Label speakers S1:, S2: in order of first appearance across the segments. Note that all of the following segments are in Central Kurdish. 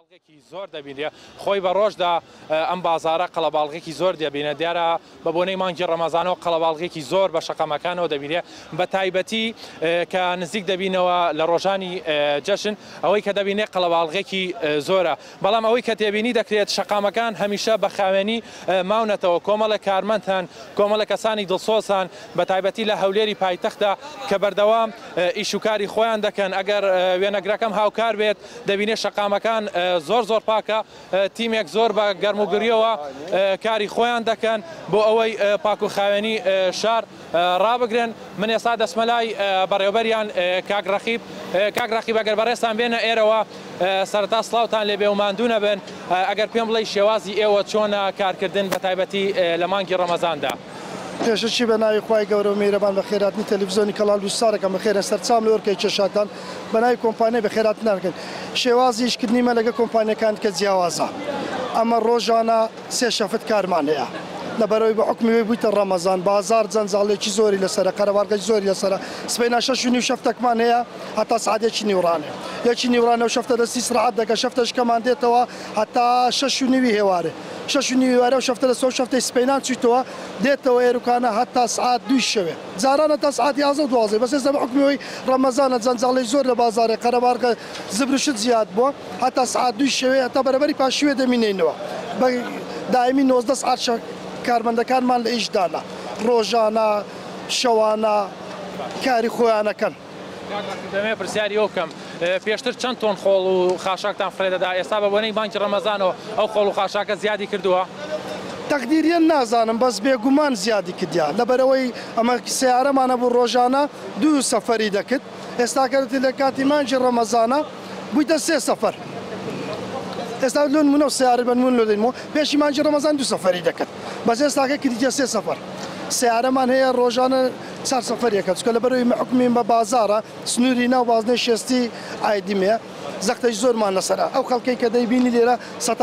S1: باڵغێکی زۆر دەبینێ خۆی بە ڕۆژدا ئەم بازارە قەڵەباڵغێکی زۆر دەبینە دیارە بە بۆنەی مانگی ڕەمەزانەوە قەڵەباڵغێکی زۆر بە شەقەمەکانەوە دەبینێ بە تایبەتی کە نزیک دەبینەوە لە ڕۆژانی جەشن ئەوەی کە دەبینێ قەڵەباڵغێکی زۆرە بەڵام ئەوەی کە تێبینی دەکرێت شەقامەکان هەمیشە بە خاوێنی ماونەتەوە کۆمەڵە کارمەندان کۆمەڵە کەسانی دڵسۆزان بە تایبەتی لە هەولێری پایتەختدا کە بەردەوام ئیشوکاری خۆیان دەکەن ئەگەر وێنەگرەکەم هاوکار بێت دەبینێ شەقامەکان زۆر پاکە تیمێک زۆر بە گەرموگریەوە کاری خۆیان دەکەن بۆ ئەوەی پاک و خاوێنی شار ڕابگرن من ئێستا دەسمەلای بەڕێوەبەریان کاگڕەقیب ئەگەر بەڕێستان بێنە ئێرەوە سەرەتا سڵاوتان لێبێ و ماندوو نەبن ئەگەر پێم بڵێ شێوازی ئێوە چۆنە کارکردن بە تایبەتی لە مانگی ڕەمەزاندا.
S2: پێشەچی بە ناوی خوای گەورە و میهرەبان بە خێراتنی تەلەڤیزیۆنی کەڵال ویسارەکەم بە خێرە سەرچام لە ئۆرکەی کێشاتان بە ناوی کۆمپانیای بە خێراتنانکەن شێوازی ئیشکردنیمە لەگە کۆمپانیەکان کە جیاوازە ئەمە ڕۆژانە سێ شەفت کارمان هەیە لەبەرەوەی بە حکمی بوویتە ڕەمەزان بازار جەنجاڵێکی زۆری لەسەرە قەرەباڵغێکی زۆری لەسەرە سبەینا 6:30 شەفتێکمان هەیە هەتا سعاتێکی نیوڕانێ یەکی نیوڕانە و شەفتە دەستی سرعات دەکە شەفتەش کەمان دێتەوە هەتا 6:30 هێوارێ 6:30 هێوارە و شەفتە لە شەفتەی سبەینان چیتەوە دێتەوە ئێروکانە هەتا سعات 2 شەوێ جارانە تا سعات 11 بەس ئێستا بە حکمیەوەی ڕەمەزانە جەنجاڵی زۆر لە بازارێ قەرەباڵغە زبرشت زیاد بووە هەتا سعات 2 شەوێ هەتا بەرەبەری پاشوێ دەمینێنەوە دائمی 19 سعات کارمەندەکانمان لە ئیشدانە ڕۆژانە شەوانە کاری خۆیانەکەن.
S1: دەمێ پرسیاری ئەو کەم پێشتر چەند تۆن خۆڵ و خاشاکتان فرێدەدا ئێستا بە بۆنەی بانکی ڕەمەزانەوە ئەو خۆڵ و خاشاکە زیادی کردووە؟
S2: تەقدیریان نازانم بەس بێگومان زیادی کردیا لەبەرەوەی ئەمە سیارەمانە بوو ڕۆژانە 2 سەفەری دەکرد ئێستاکەتی لە کاتی مانگی ڕەمەزانە بوویتە 3 سەفەر. ئێستا لۆن منە و سیارە بنمون لۆ دەینەوە پێشی مانگی ڕەمەزان 2 سەفەری دەکرد بەس ئێستاکە کردیتە 3 سەفەر سیارەمان هەیە ڕۆژانە 4 سەفەریەکە چکە لەبەرەوەی حکومین بە بازارە سنووری ناو بازنەی شێستی ئایدیمێ زەختەی زۆرمان لەسەرە ئەو خەڵکەی کە دەیبینی لێرە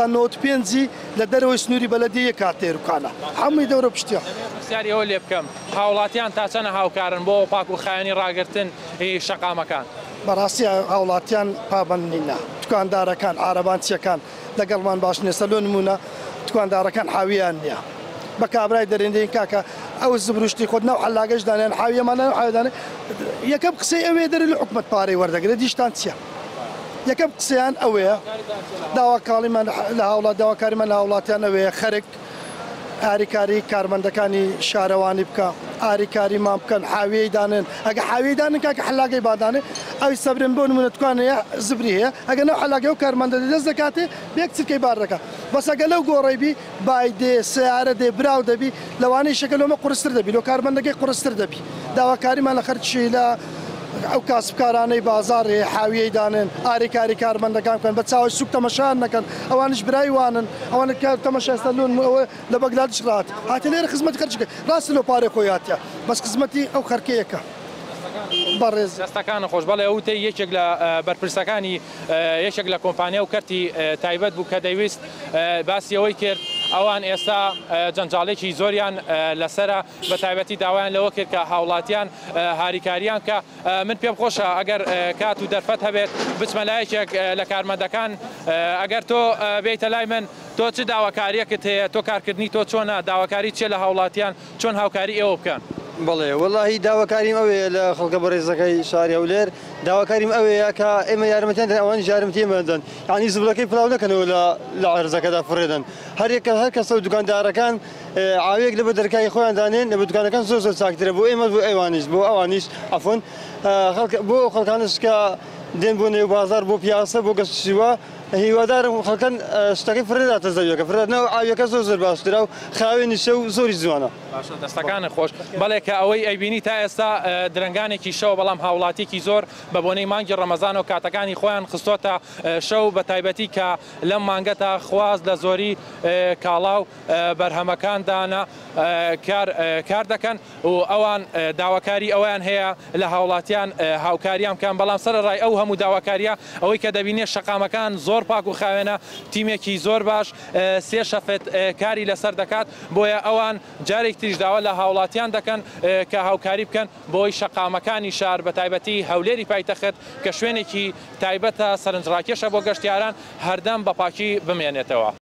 S2: 95 لە دەرەوەی سنووری بەلەدیە کاتێروکانە هەمووی دەورە پشتیا.
S1: پرسیاری ئەوە لێ بکەم هاوڵاتیان تا چەنە هاوکارن بۆ پاک و خاوێنی ڕاگرتن شەقامەکان؟
S2: بەڕاستی هاوڵاتیان پابەندینە دوکاندارەکان عارەبانچیەکان لەگەڵمان باش نێسە لۆ نمونە دوکاندارەکان حاویان نییە بە کابرای دەرێندەی کاکە ئەو زبروشتی خۆت ناو حەلاگەش دانیان حاویەمانە حاویدانێ یەکەم قسەی ئەوێ دەرە لە حکومەت پارەی وەردەگرێت دیشتان چییە؟ یەکەم قسەیان ئەوەیە داواکاڵیمان لە هاوڵات داواکاریمان لە هاوڵاتیان ئەوەیە خەرک ئاریکاری کارمەندەکانی شارەوانی بکە ئاریکاریمان بکەن حاویەی دانن ئەگە حاویەی دانن کاکە حەلاگەی بادانێ ئەوی سەبرن بۆ نمونە توانەیە زبری هەیە ئەگە ناو حەلاگەی و کارمەندە دەست دەکاتێ بێک چرکەی بار دەکات بەس ئەگە لەو گۆڕەیبی بای دێ سیارە دێ براو دەبی لەوانەی شەکەلۆمە قورستر دەبی لۆ کارمەندەکەی قورستر دەبی داواکاریمان لە خەرچی لە ئەو کاسبکارانەی بازارێ حاویەی دانن ئاریکاری کارمەندەکان بکەن بە چاوی سوک تەمەشان نەکەن ئەوانش برای وانن ئەوانە تەمەشاستا لۆن ئەوە لە بەگلادش ڕات هاتە لێرە خزمەت خەرچکە ڕاست لۆ پارێ خۆی هاتیە بەس خزمەتی ئەو خەرکەیەکە بەڕێز
S1: دەستەکانە خۆش بەڵێ ئەوتەی یەکێک لە بەرپرسەکانی یەکێک لە کۆمپانیا و کەرتی تایبەت بوو کە دەیویست باسی ئەوەی کرد ئەوان ئێستا جەنجاڵێکی زۆریان لەسرە بە تایبەتی داوایان لەوە کرد کە هاوڵاتیان هاریکاریان کە من پێم خۆشە ئەگەر کات و دەرفەت هەبێت بچمە لایەکێک لە کارمەندەکان ئەگەر تۆ بێیتە لای من تۆ چ داواکاریەکت هەیە تۆ کارکردنی تۆ چۆنە داواکاری چێ لە هاوڵاتیان چۆن هاوکاری ئێوە بکەن؟
S3: بەڵێ وەڵاهی داواکاریم ئەوەیە لە خەڵکە بەڕێزەکەی شاری هەولێر داواکاریم ئەوەیە کە ئێمە یارمەتیان ئەوانی یارمەتیمەدەن یعنی زبلەکەی پڵاو نەکەنەوە لە عەرزەکەدا فڕێدەن هەر کەسە و دوکاندارەکان ئاوەیەک لە بە دەرکای خۆیان دانێن لە بە دوکانەکان زۆر چاکترە بۆ ئێمە بۆ ئەوانیش بۆ ئەوانیش ئەفۆن بۆ خەڵکانش کە دێن بۆ نێو بازار بۆ پیاسە بۆ گەشتیوە هیوادارم خەڵکان شتەکەی فرێداتە زەویەکە فرێدنەوە ئاویەکە زۆر باشترە و خاوێنی شەو زۆری جوانە.
S1: باشە دەستەکانە خۆش بەڵێ کە ئەوەی ئەیبینی تا ئێستا درنگانێکی شەو بەڵام هاوڵاتێکی زۆر بە بۆنەی مانگی ڕەمەزان و کاتەکانی خۆیان خستۆتە شەو بە تایبەتی کە لەم مانگەتە خواز لە زۆری کاڵاو بەرهەمەکاندانە کار دەکەن و ئەوان داواکاری ئەویان هەیە لە هاوڵاتیان هاوکاریان بکەن بەڵام سەرڕای ئەو هەموو داواکاریە ئەوەی کە دەبینێت شەقامەکان زۆر پاک و خاوێنە تیمێکی زۆر باش سێ شەفێت کاری لەسەر دەکات بۆیە ئەوان جارێک تریش داوا لە هاوڵاتیان دەکەن کە هاوکاری بکەن بۆی شەقامەکانی شار بە تایبەتی هەولێری پایتەخت کە شوێنێکی تایبەتە سەرنجڕاکێشە بۆ گەشتیاران هەردەم بە پاکی بمێنێتەوە.